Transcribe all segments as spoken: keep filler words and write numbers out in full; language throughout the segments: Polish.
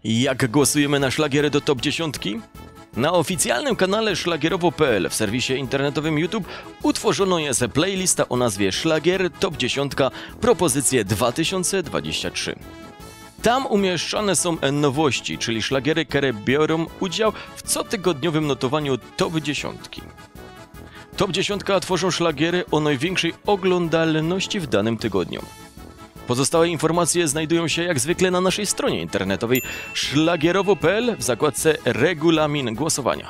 Jak głosujemy na szlagiery do top dziesiątki? Na oficjalnym kanale szlagierowo kropka pe el w serwisie internetowym YouTube utworzono jest playlista o nazwie Szlagier Top dziesięć propozycje dwa tysiące dwadzieścia trzy. Tam umieszczane są nowości, czyli szlagiery, które biorą udział w cotygodniowym notowaniu top dziesiątki. top dziesięć tworzą szlagiery o największej oglądalności w danym tygodniu. Pozostałe informacje znajdują się jak zwykle na naszej stronie internetowej szlagierowo kropka pe el w zakładce Regulamin głosowania.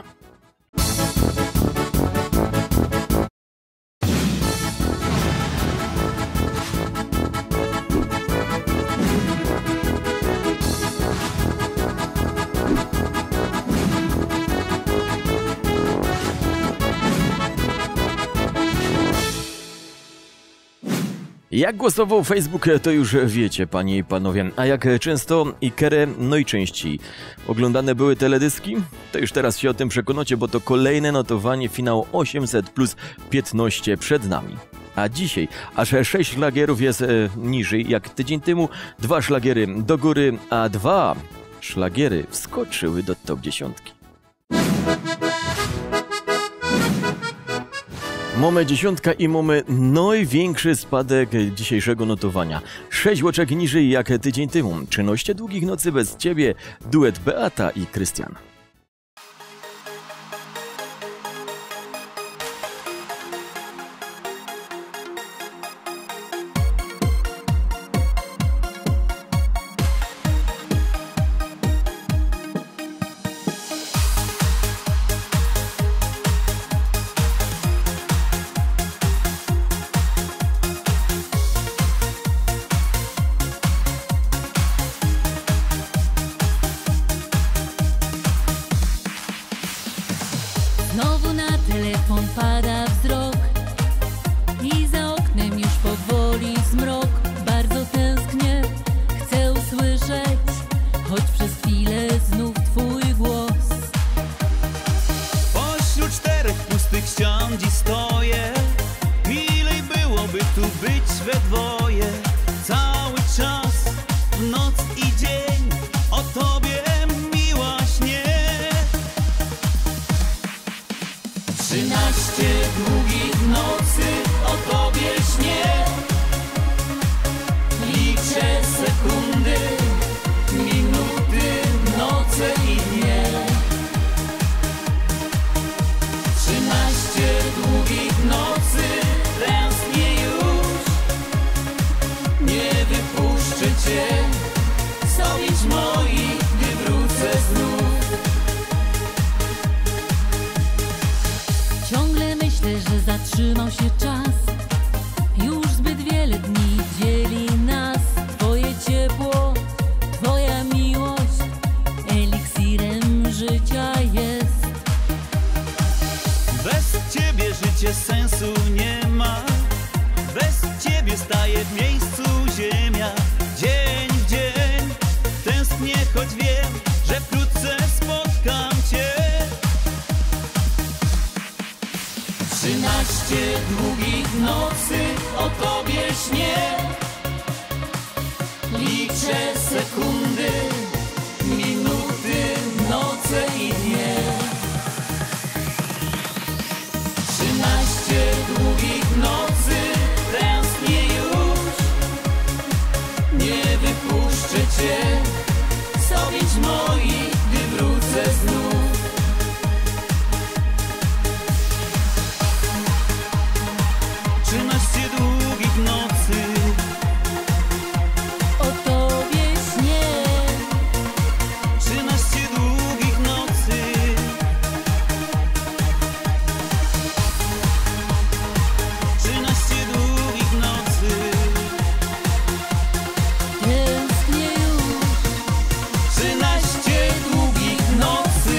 Jak głosował Facebook, to już wiecie, panie i panowie. A jak często i które najczęściej oglądane były teledyski? To już teraz się o tym przekonacie, bo to kolejne notowanie finału osiemset plus piętnaście przed nami. A dzisiaj aż sześć szlagierów jest e, niżej jak tydzień temu, dwa szlagiery do góry, a dwa szlagiery wskoczyły do top dziesiątki. Mamy dziesiątka i mamy największy spadek dzisiejszego notowania. Sześć łoczek niżej jak tydzień temu. trzynaście długich nocy bez ciebie. Duet Beata i Krystian. Znowu na telefon pada wzrok i za oknem już powoli zmrok. Bardzo tęsknię, chcę usłyszeć, choć przez chwilę znów twój głos. Pośród czterech pustych ścian dziś stoję. Milej byłoby tu być we dwoje. Cały czas, w noc i dzień, o tobie miła śnie. Trzynaście długich nocy o tobie śnie. Liczę sekundy, minuty, noce i dnie. Trzynaście długich nocy, tęsknię już. Nie wypuszczę cię z objęć moich, gdy wrócę znów. Ciągle myślę, że zatrzymał się czas. Już zbyt wiele dni dzieli nas. Twoje ciepło, twoja miłość eliksirem życia jest. Bez ciebie życie sensu nie ma. Bez ciebie staje w miejscu ziemia. Dzień w dzień tęsknię, choć wiem, że wkrótce spotkam cię. Trzynaście długich nocy o tobie śnie. Liczę sekundy, minuty, noce i dnie. Trzynaście długich nocy, tęsknię już. Nie wypuszczę cię z objęć moich, gdy wrócę znów. Trzynaście długich nocy O tobie śnie. Trzynaście długich nocy. Trzynaście długich nocy. Tęsknię już. Trzynaście długich nocy.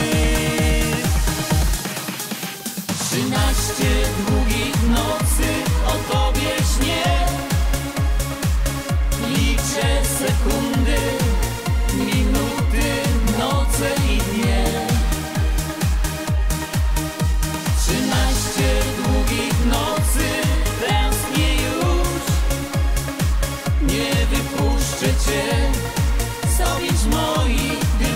Trzynaście długich nocy o tobie śnie. Liczę sekundy, minuty, noce i dnie. Trzynaście długich nocy, tęsknię już. Nie wypuszczę cię z objęć moich, gdy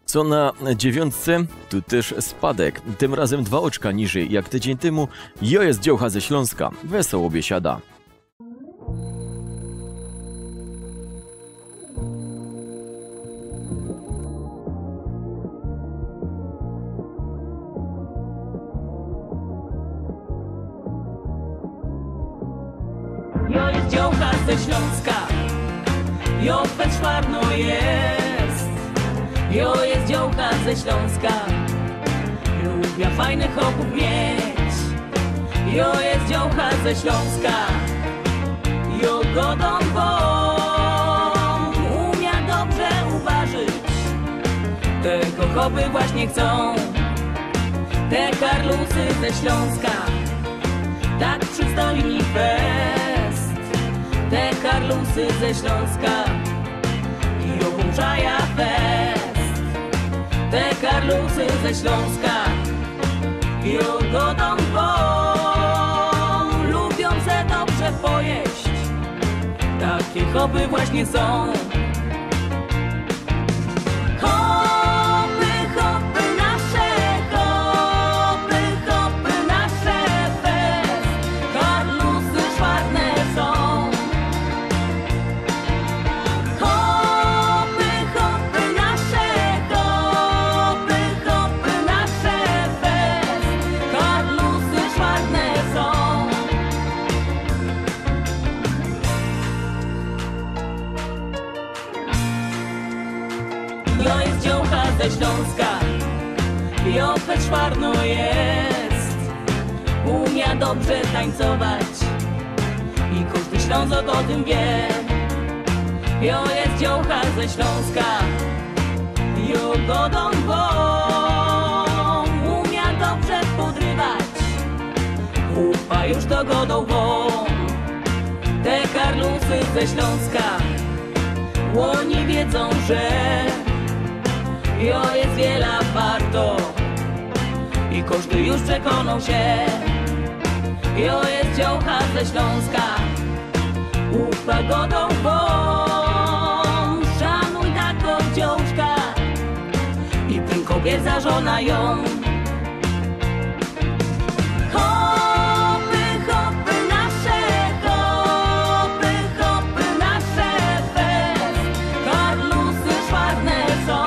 Co na dziewiątce? Tu też spadek. Tym razem dwa oczka niżej jak tydzień temu. Jo jest dziołcha ze Śląska. Wesoło biesiada. Jo jest dziołcha ze Śląska, jo we Szwarno jest. Jo jest dziołcha ze Śląska, lubię fajnych chłopów mieć. Jo jest dziołcha ze Śląska, jo godą wą, umia dobrze uważać. Tego chłopy właśnie chcą, te karlusy ze Śląska, tak przystojni fest. Te karlusy ze Śląska i obłączaja fest. Te karlusy ze Śląska i ogodą wą, lubią se dobrze pojeść. Takie chopy właśnie są. Hopy, hopy nasze, hopy, hopy nasze fest. Karlusy czarne są. Hopy, hopy nasze, hopy, hopy nasze fest. Karlusy czarne są. Jo jest dziołcha ze Śląska, jo we Szwarno jest. Umia dobrze tańcować i każdy Ślązok o tym wie. Jo jest dziołcha ze Śląska, jo godą wą, umia dobrze podrywać. Chłopa już to godą wą. Te karlusy ze Śląska, łoni wiedzą, że jo jest wiela warto i każdy już przekonał się. Jo jest dziołcha ze Śląska, ufa godą wą. Szanuj taką dziołczka i ten kobiet za żona ją. Hopy, hopy nasze, hopy, hopy nasze fest. Karlusy czarne są.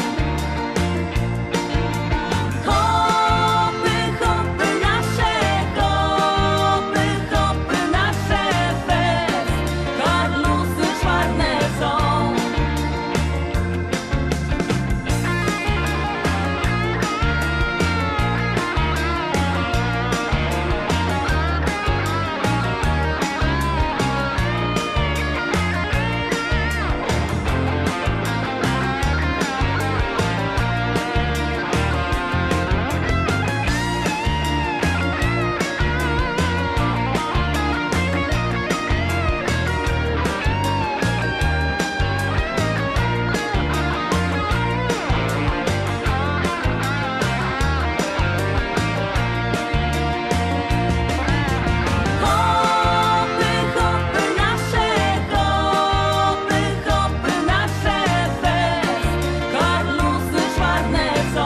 Hopy, hopy nasze, hopy, hopy nasze fest. Karlusy czarne są. Hopy, hopy nasze, hopy, hopy nasze fest. Karlusy czarne są.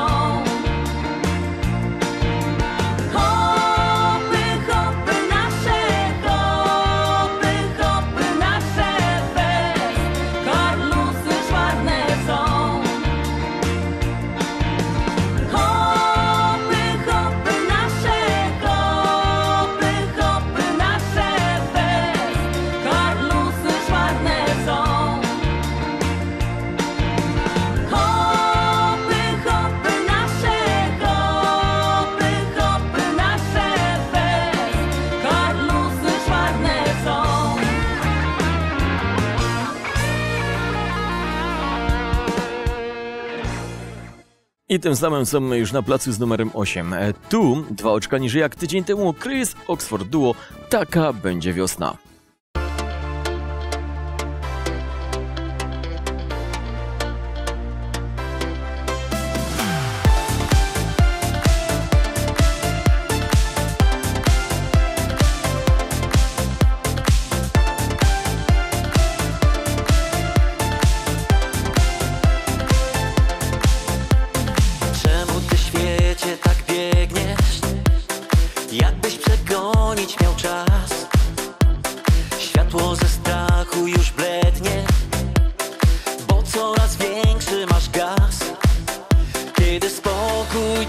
Hopy, hopy nasze, hopy, hopy nasze fest. Karlusy czarne są. Hopy, hopy nasze, hopy, hopy nasze fest. Karlusy czarne są. Hopy, hopy nasze, hopy, hopy nasze fest. Karlusy czarne są. I tym samym są my już na placu z numerem osiem. E, Tu dwa oczka niżej jak tydzień temu. Chris Oxford Duo. Taka będzie wiosna.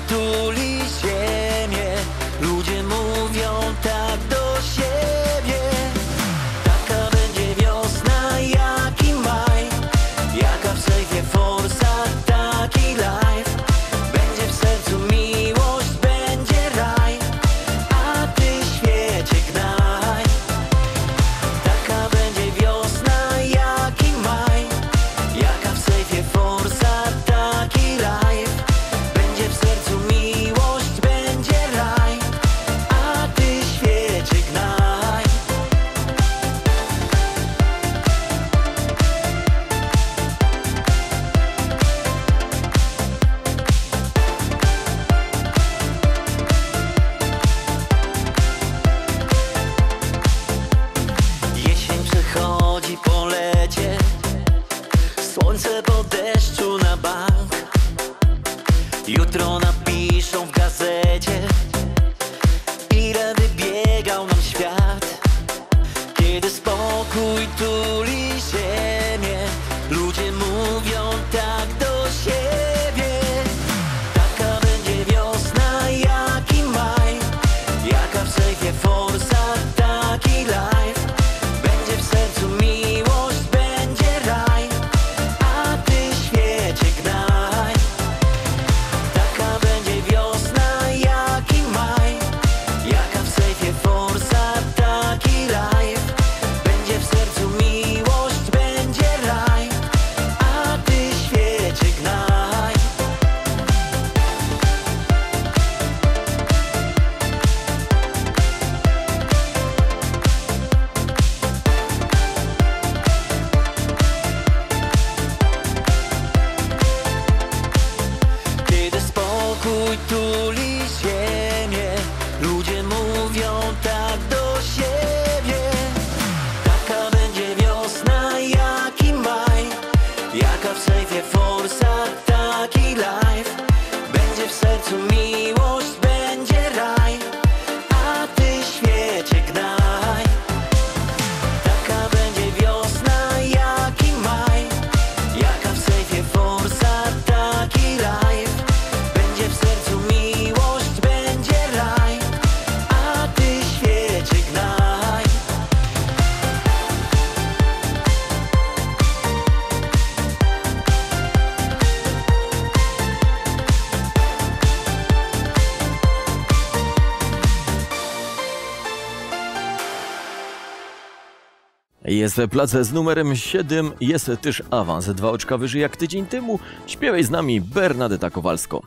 tuli ziemię. Ludzie mówią tak do siebie. Taka będzie wiosna jak i maj, jaka w sejfie forsa, taki life. Będzie w sercu miłość, będzie raj, a ty świecie gnaj. Taka będzie wiosna jak i maj, jaka w sejfie forsa, taki life. Będzie w sercu miłość, będzie raj, a ty świecie gnaj. Jesień przechodzi po lecie, słońce po deszczu na bank. Jutro napiszą w gazecie, ile wybiegał nam świat. Kiedy spokój tuli ziemię, ludzie mówią tak do siebie. Taka będzie wiosna jak i maj, jaka w sejfie forsa, taki life. Będzie w sercu miłość, będzie raj, a ty świecie gnaj. Taka będzie wiosna jak i maj, jaka w sejfie forsa, taki life. Będzie w sercu miłość, będzie raj, a ty świecie gnaj. Kiedy spokój tuli ziemię, ludzie mówią tak do siebie. Taka będzie wiosna jak i maj, jaka w sejfie forsa, taki life. Będzie w sercu miłość, będzie raj, a ty świecie gnaj. Taka będzie wiosna jak i maj, jaka w sejfie forsa, taki life. Będzie w sercu miłość, będzie raj, a ty świecie gnaj. Jest plac z numerem siedem, jest też awans. Dwa oczka wyżej jak tydzień temu. Śpiewaj z nami Bernadeta Kowalsko.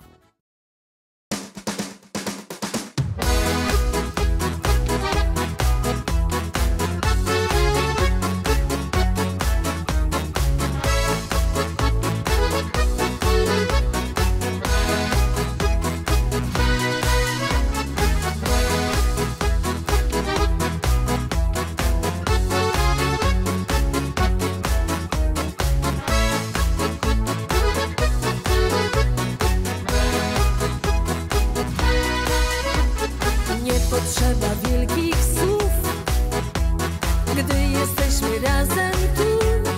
Nie potrzeba wielkich słów, gdy jesteśmy razem tu.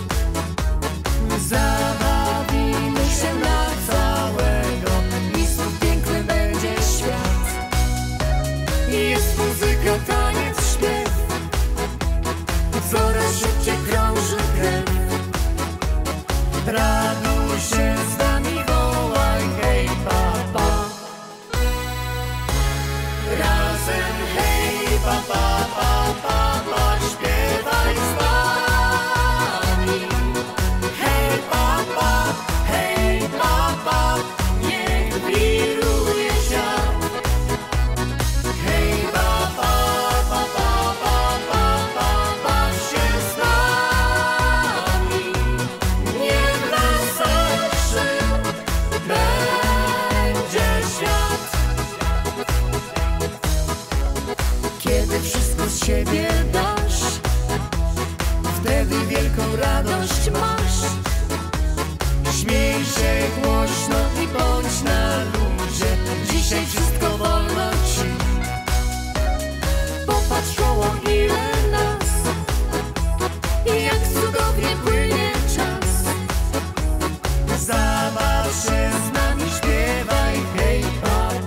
Zabawimy się na całego i znów piękny będzie świat. Jest muzyka, taniec, śpiew, coraz szybciej krąży krew. Raduj się z nami, wołaj hej papa. Razem hej papa, papa, pa, śpiewaj z nami. Hej papa, hej papa, niech wiruje świat. Hej papa, papa, papa, papa, się z nami. Niech weselszy będzie świat. Kiedy wszystko z siebie dasz, wtedy wielką radość masz. Śmiej się głośno i bądź na luzie. Dzisiaj wszystko wolno ci. Popatrz koło, ile nas i jak cudownie płynie czas. Zabaw się z nami, śpiewaj hej papa.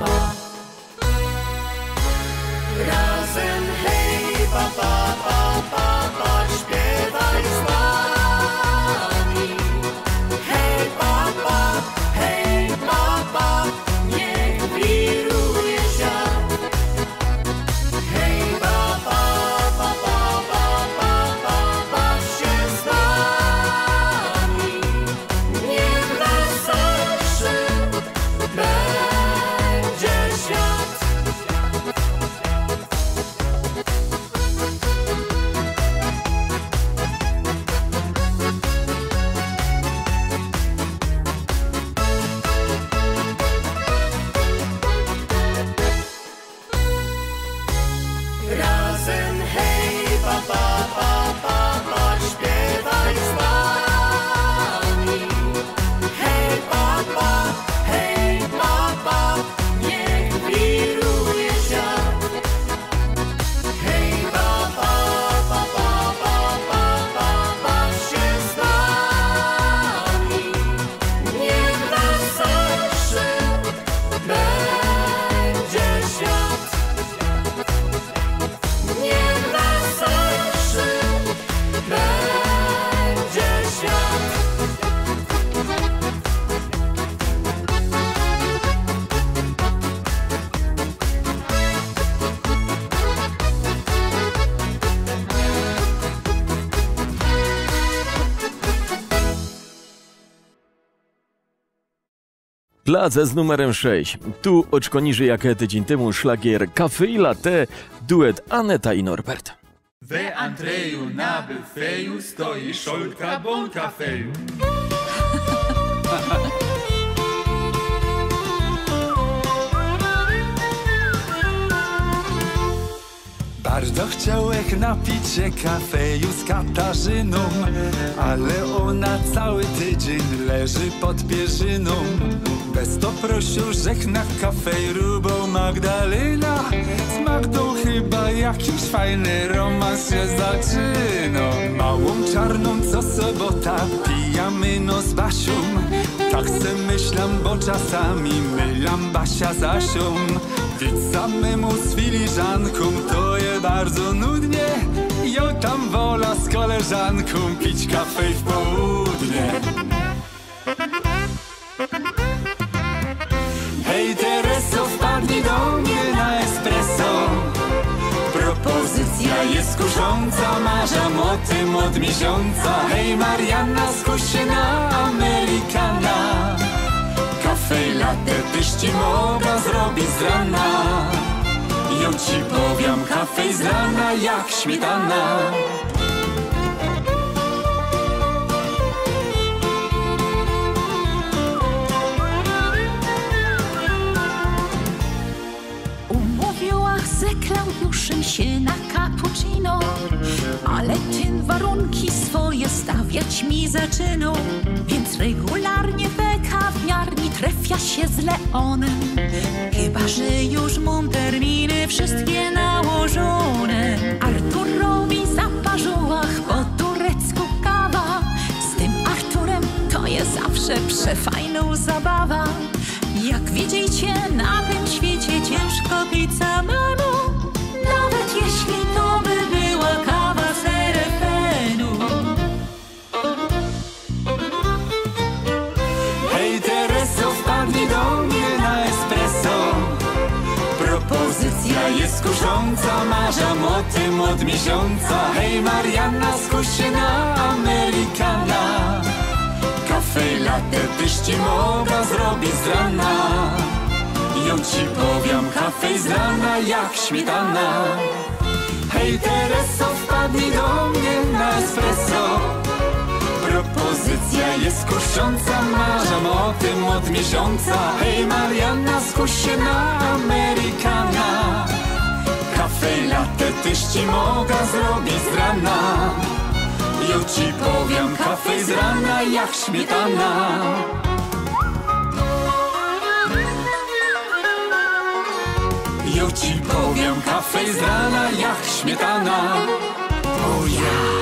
Plac z numerem sześć. Tu oczko niżej jak tydzień temu szlagier Kafe i Latte, duet Aneta i Norbert. We Andrzeju na byfeju stoi szolka bon kafeju. Bardzo chciałech napić się kafeju z Katarzyną, ale ona cały tydzień leży pod pierzyną. Bez to prosił, żech na kafejru, bo Magdalena z Magdą chyba jakiś fajny romans się zaczyna. Małą czarną co sobota pijamy no z Basią. Tak se myślam, bo czasami mylam Basia z Asią. Więc samemu z filiżanką to je bardzo nudnie. Ja tam wola z koleżanką pić kafej w południe. Hej Tereso, wpadnij do mnie na espresso. Propozycja jest kusząca, marzam o tym od miesiąca. Hej Marianna, skuś się na Amerykana. Kafe i latte tyś ci mogła zrobić z rana. Ja ci powiem, kafe z rana jak śmietana. Umówiłach ze Klaudiuszem się na cappuccino, ale ten warunki swoje stawiać mi zaczynał. Więc regularnie we kawiarni trefia się z Leonem. Chyba że już mam terminy wszystkie nałożone. Arturowi zaparzyłach po turecku kawa. Z tym Arturem to jest zawsze przefajną zabawa. Jak widzicie, na tym świecie ciężko pić samemu, nawet jeśli to by była kawa z er ef en-u. Hej Tereso, wpadnij do mnie na espresso. Propozycja jest kusząca, marzam o tym od miesiąca. Hej Marianna, skuś się na Amerykana. Kafe i latte tyś ci mogła zrobić z rana. Ja ci powiem, kafe z rana jak śmietana. Hej Tereso, wpadnij do mnie na espresso. Propozycja jest kusząca, marzam o tym od miesiąca. Hej Marianna, skuś się na Amerykana. Kafe i latte tyś ci mogła zrobić z rana. Ja ci powiem, kafe z rana jak śmietana. Ja ci powiem, kafe z rana jak śmietana. O ja.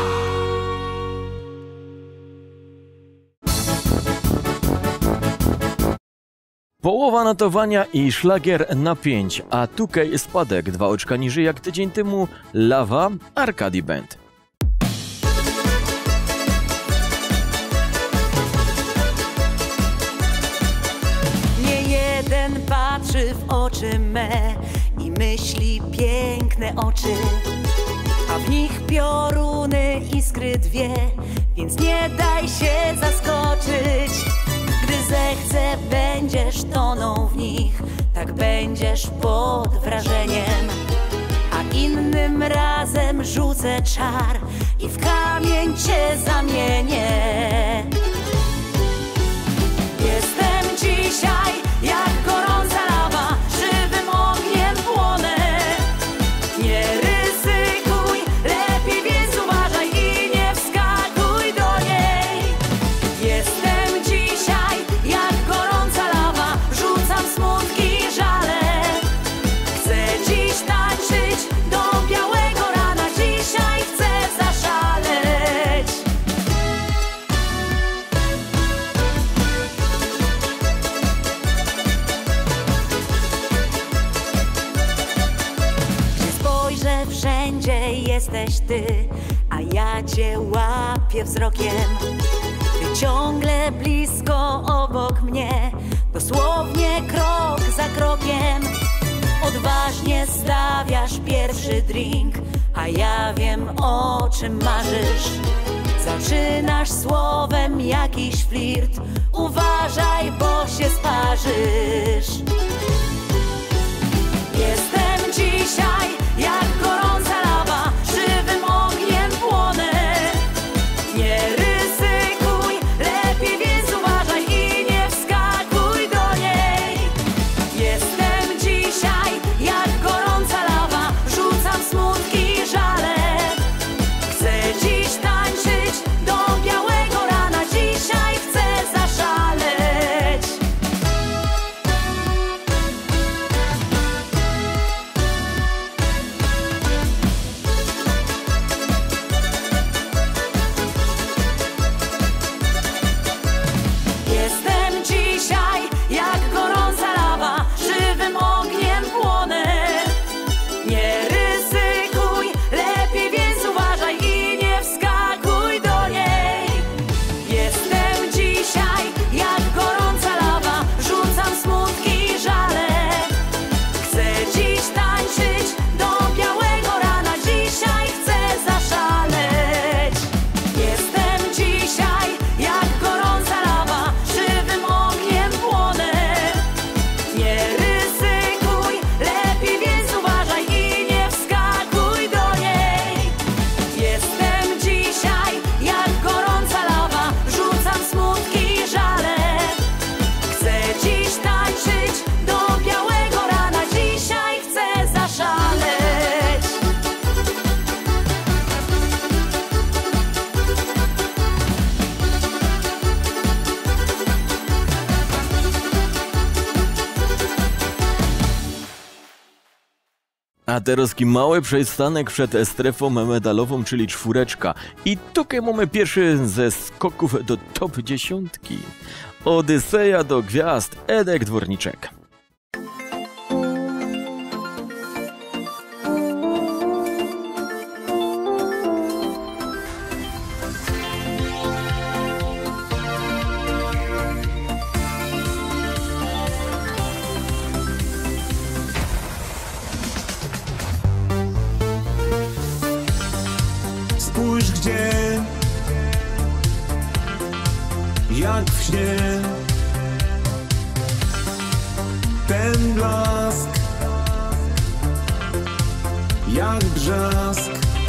Połowa notowania i szlagier na pięć, a tukaj spadek, dwa oczka niżej jak tydzień temu Lawa, Arcady Band. Nie jeden patrzy w oczy me i myśli piękne oczy, a w nich pioruny iskry dwie, więc nie daj się zaskoczyć. Gdy zechce, będziesz tonął w nich, tak będziesz pod wrażeniem. A innym razem rzucę czar i w kamień cię zamienię. Jestem dzisiaj jak gorąca lawa, żywym ogniem płonę. Nie ryzykuj, lepiej więc uważaj i nie wskakuj do niej. Jestem dzisiaj jak gorąca lawa, rzucam smutki i żale. Chcę dziś tańczyć do białego rana, dzisiaj chcę zaszaleć. Gdzie spojrzę, wszędzie jesteś ty, a ja cię łapię wzrokiem. Ty ciągle blisko obok mnie, dosłownie krok za krokiem. Odważnie stawiasz pierwszy drink, a ja wiem, o czym marzysz. Zaczynasz słowem jakiś flirt, uważaj, bo się sparzysz. Jestem dzisiaj jak gorąca lawa, żywym ogniem płonę. Nie ryzykuj, lepiej więc uważaj i nie wskakuj do niej. Jestem dzisiaj jak gorąca lawa, rzucam smutki i żale. Chcę dziś tańczyć do białego rana, dzisiaj chcę zaszaleć. Jestem dzisiaj jak gorąca lawa, żywym ogniem płonę. Nie ryzykuj, lepiej więc uważaj i nie wskakuj do niej. Jestem dzisiaj jak gorąca lawa, rzucam smutki i żale. Chcę dziś tańczyć do białego rana, dzisiaj chcę zaszaleć. Jestem dzisiaj jak gorąca lawa, żywym ogniem płonę. Nie ryzykuj, lepiej więc uważaj i nie wskakuj do niej. Jestem dzisiaj jak gorąca lawa, rzucam smutki i żale. Chcę dziś tańczyć do białego rana, dzisiaj chcę zaszaleć. A teraz mały przystanek przed strefą medalową, czyli czwóreczka. I tutaj mamy pierwszy ze skoków do top dziesiątki. Odyseja do gwiazd, Edek Dworniczek. Spójrz gdzie, jak w śnie, ten blask, jak brzask.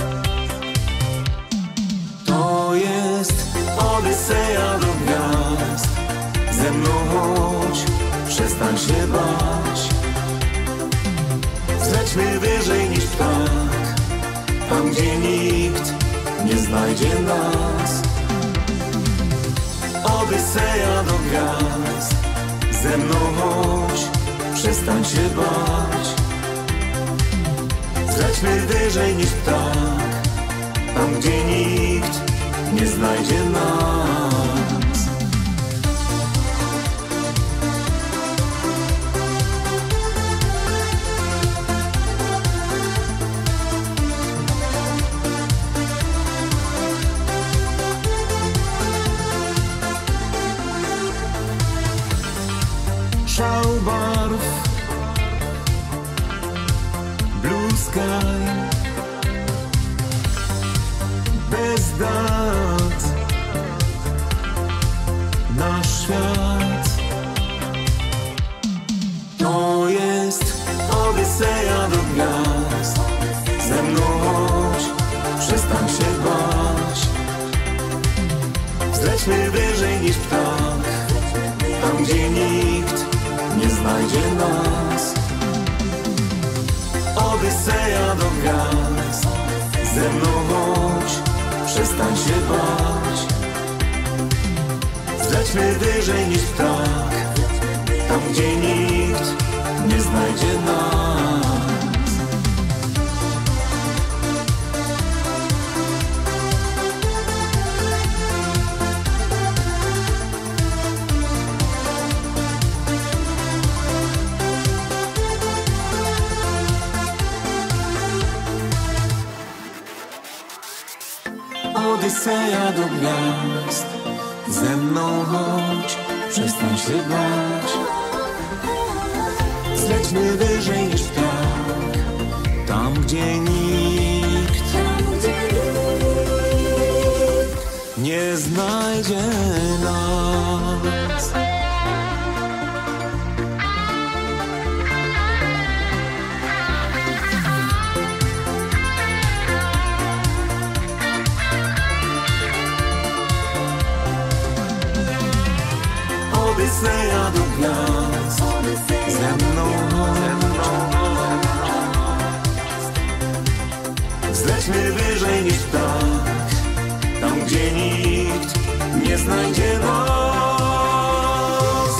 To jest Odyseja do gwiazd. Ze mną chodź, przestań się bać. Zlećmy wyżej niż ptak, tam gdzie nikt nie znajdzie nas. Odyseja do gwiazd. Ze mną chodź, przestań się bać. Zlećmy wyżej niż ptak, tam gdzie nikt nie znajdzie nas. Szał barw, blue sky, bez dat, nasz świat. To jest Odyseja do gwiazd. Ze mną chodź, przestań się bać. Zlećmy wyżej niż ptak, tam gdzie nikt nie znajdzie nas. Odyseja do gwiazd. Ze mną chodź, przestań się bać. Zlećmy wyżej niż ptak, tam gdzie nikt nie znajdzie nas. Odyseja do gwiazd. Ze mną chodź, przestań się bać. Zlećmy wyżej niż ptak, tam gdzie nikt nie znajdzie nas. nie znajdzie nas.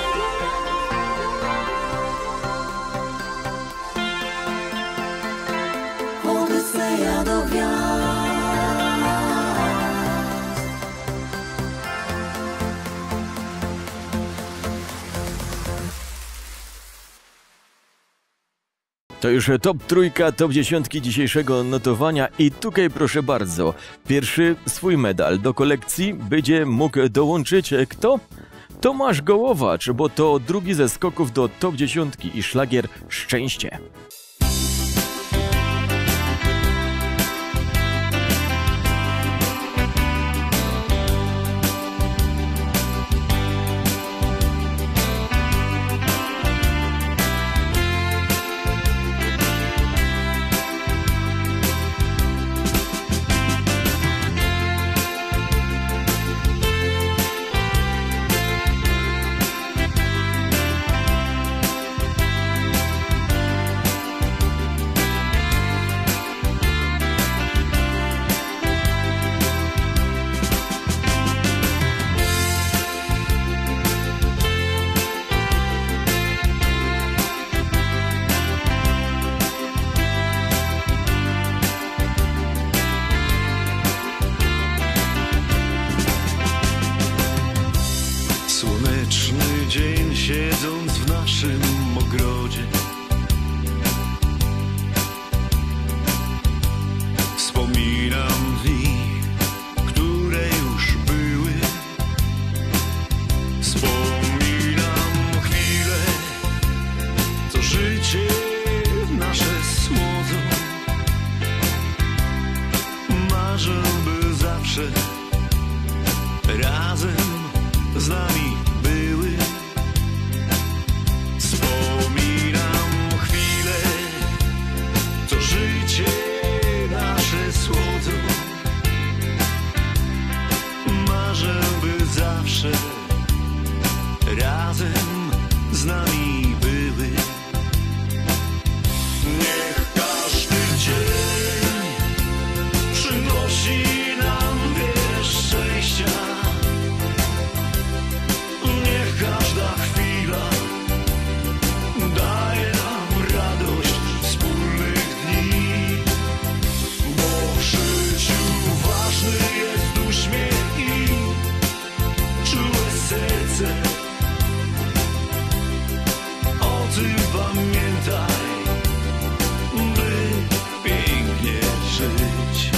Odyseja do gwiazd. To już top trójka, top dziesiątki dzisiejszego notowania i tutaj proszę bardzo, pierwszy swój medal do kolekcji będzie mógł dołączyć kto? Tomasz Gołowacz, bo to drugi ze skoków do top dziesiątki i szlagier Szczęście. Słoneczny dzień, siedząc w naszym ogrodzie, wspominam dni, które już były. Wspominam chwile, co życie nasze słodzą. Marzę, by zawsze razem z nami były. Wspominam chwile, co życie nasze słodzą. Marzę, by zawsze razem z nami były. Niech każdy dzień przynosi nam wiele szczęścia. Niech każda chwila daje nam radość wspólnych dni, bo w życiu ważny jest uśmiech i czułe serce. O tym pamiętaj, by pięknie żyć.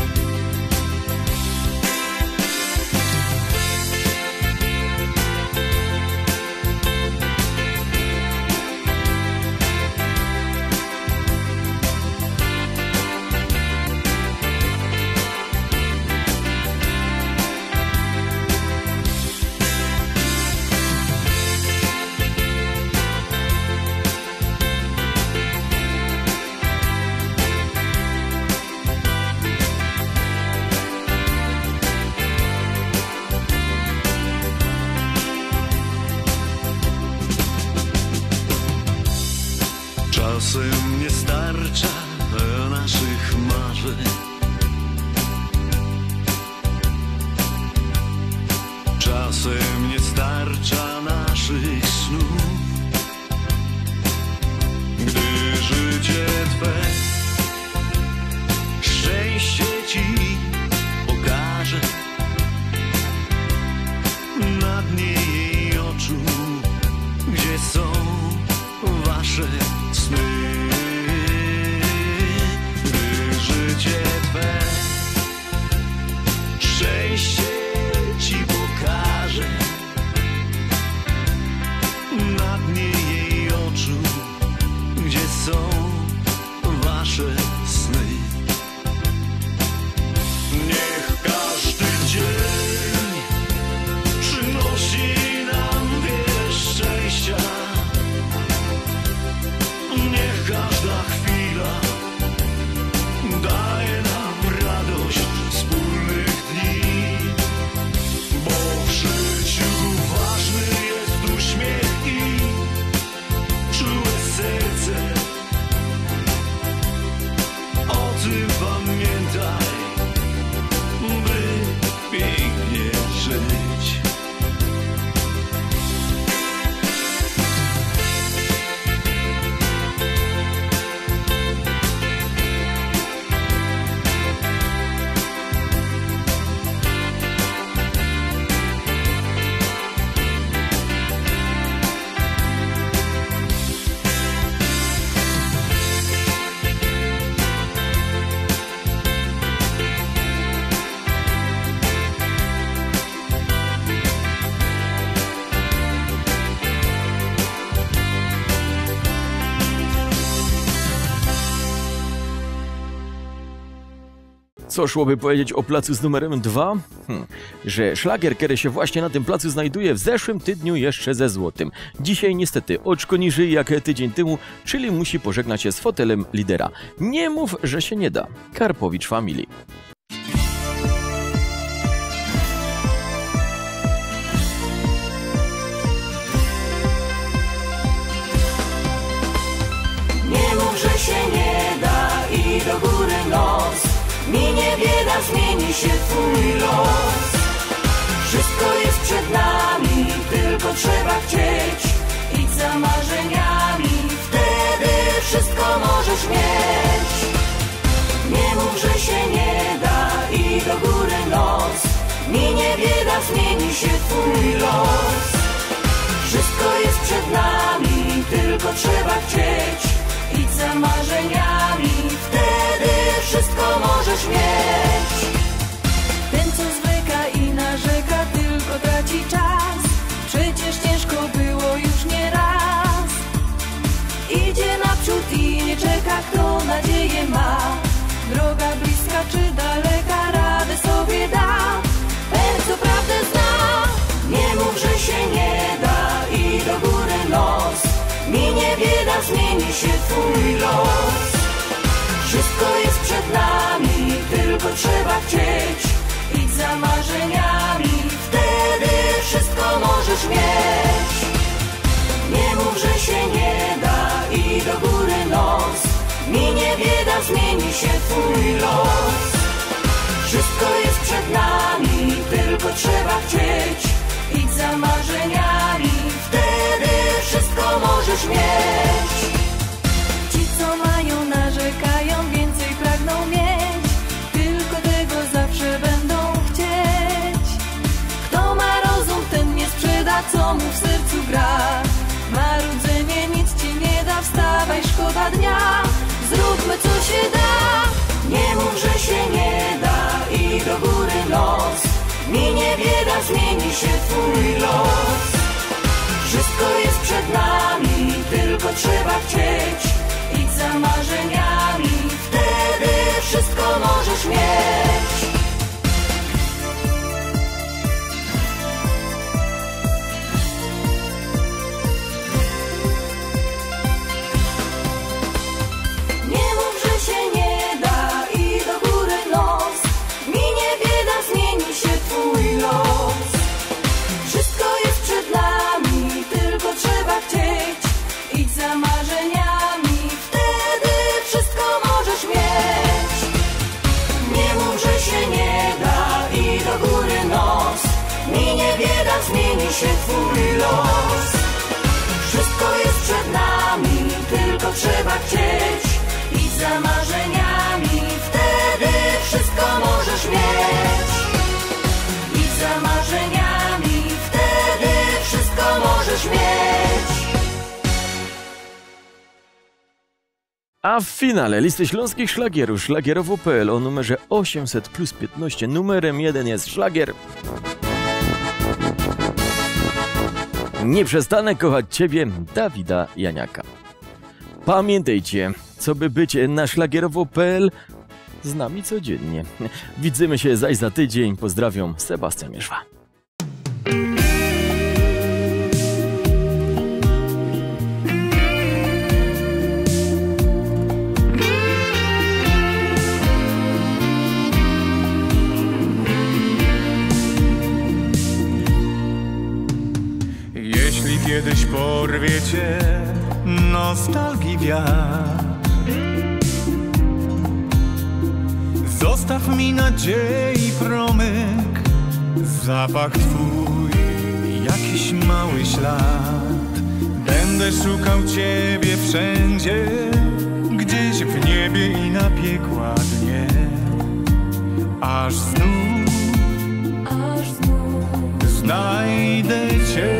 Czasem nie starcza naszych marzeń, czasem nie starcza naszych snów. Gdy życie Twe szczęście Ci pokaże, na dnie jej oczu, gdzie są Wasze sny. Gdy życie Twe szczęście Ci pokaże, na dnie jej oczu, gdzie są Wasze sny. Niech każdy dzień przynosi nam wiele szczęścia. Niech każda chwila daje nam radość wspólnych dni, bo w życiu ważny jest uśmiech i czułe serce. O tym pamiętaj, by pięknie żyć. Co szłoby powiedzieć o placu z numerem dwa? Hm, że szlagier, który się właśnie na tym placu znajduje, w zeszłym tygodniu jeszcze ze złotym. Dzisiaj niestety oczko niżej jak tydzień temu, czyli musi pożegnać się z fotelem lidera. Nie mów, że się nie da. Karpowicz Family. Nie mów, że się nie da i do góry nos. Minie bieda, zmieni się twój los. Wszystko jest przed nami, tylko trzeba chcieć. Idź za marzeniami, wtedy wszystko możesz mieć. Nie mów, że się nie da i do góry nos. Minie bieda, zmieni się twój los. Wszystko jest przed nami, tylko trzeba chcieć. Idź za marzeniami, wtedy wszystko możesz mieć. Ten, co zwleka i narzeka, tylko traci czas. Przecież ciężko było już nie raz. Idzie naprzód i nie czeka, kto nadzieję ma. Droga bliska czy daleka, radę sobie da. Ten, co prawdę zna. Nie mów, że się nie da i do góry nos. Minie bieda, zmieni się twój los. Wszystko jest przed nami, tylko trzeba chcieć. Idź za marzeniami, wtedy wszystko możesz mieć. Nie mów, że się nie da i do góry nos. Minie bieda, zmieni się twój los. Wszystko jest przed nami, tylko trzeba chcieć. Idź za marzeniami, wtedy wszystko możesz mieć. Ci, co mają, narzekają, więcej pragną mieć. Tylko tego zawsze będą chcieć. Kto ma rozum, ten nie sprzeda, co mu w sercu gra. Marudzenie nic ci nie da, wstawaj, szkoda dnia. Zróbmy, co się da. Nie mów, że się nie da i do góry nos. Minie bieda, zmieni się twój los. Wszystko jest przed nami, tylko trzeba chcieć. Idź za marzeniami, wtedy wszystko możesz mieć. Nie mów, że się nie da i do góry nos. Minie bieda, zmieni się twój los. Wszystko jest przed nami, tylko trzeba chcieć. Idź za marzeniami, wtedy wszystko możesz mieć. Nie mów, że się nie da i do góry nos. Minie bieda, zmieni się twój los. Wszystko jest przed nami, tylko trzeba chcieć. Idź za marzeniami, wtedy wszystko możesz mieć. Idź za marzeniami, wtedy wszystko możesz mieć. A w finale listy śląskich szlagierów szlagierowo kropka p l o numerze osiemset plus piętnaście numerem jeden jest szlagier Nie przestanę kochać Ciebie Dawida Janiaka. Pamiętajcie, co by być na szlagierowo kropka p l z nami codziennie. Widzimy się zaś za tydzień. Pozdrawiam, Sebastian Mieszwa. Jeśli kiedyś porwie cię nostalgii wiatr, zostaw mi nadziei promyk, zapach twój, jakiś mały ślad. Będę szukał ciebie wszędzie, gdzieś w niebie i na piekła dnie, aż znów, aż znów znajdę cię.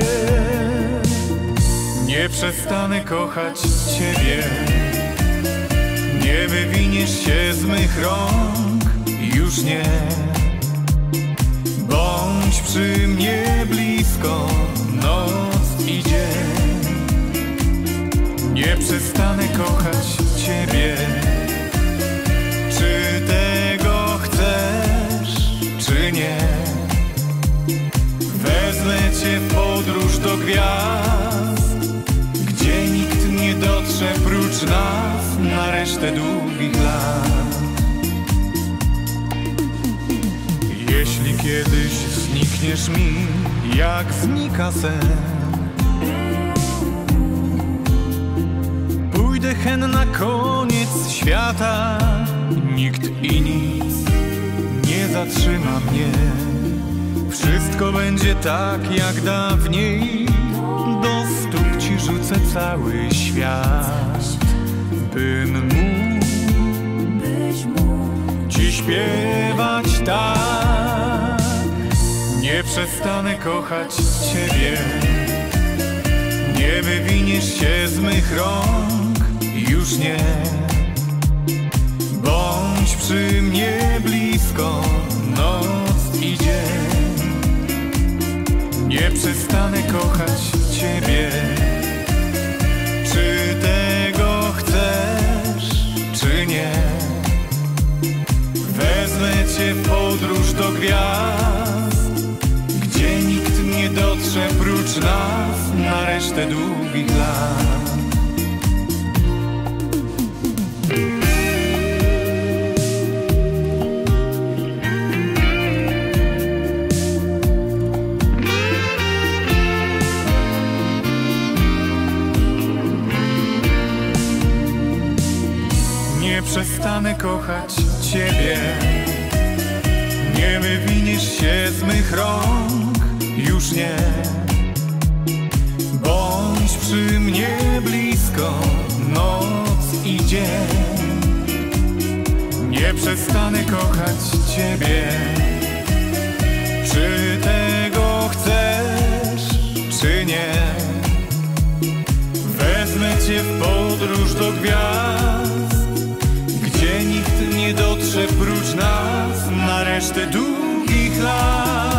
Nie przestanę kochać ciebie, nie wywiniesz się z mych rąk, już nie. Bądź przy mnie blisko, noc i dzień. Nie przestanę kochać ciebie. Czy tego chcesz? nas na resztę długich lat. Jeśli kiedyś znikniesz mi, jak znika sen, pójdę hen na koniec świata. Nikt i nic nie zatrzyma mnie. Wszystko będzie tak jak dawniej. Do stóp ci rzucę cały świat, bym mógł ci śpiewać tak. Nie przestanę kochać ciebie, nie wywiniesz się z mych rąk, już nie. Bądź przy mnie blisko, noc i dzień. Nie przestanę kochać ciebie. Czy tego chcesz, czy nie? Wezmę cię w podróż do gwiazd, gdzie nikt nie dotrze prócz nas na resztę długich lat. Nie przestanę kochać ciebie, nie wywiniesz się z mych rąk, już nie. Bądź przy mnie blisko, noc i dzień. Nie przestanę kochać ciebie. Czy tego chcesz, czy nie? Wezmę cię w podróż do gwiazd, gdzie nikt nie dotrze prócz nas na resztę długich lat.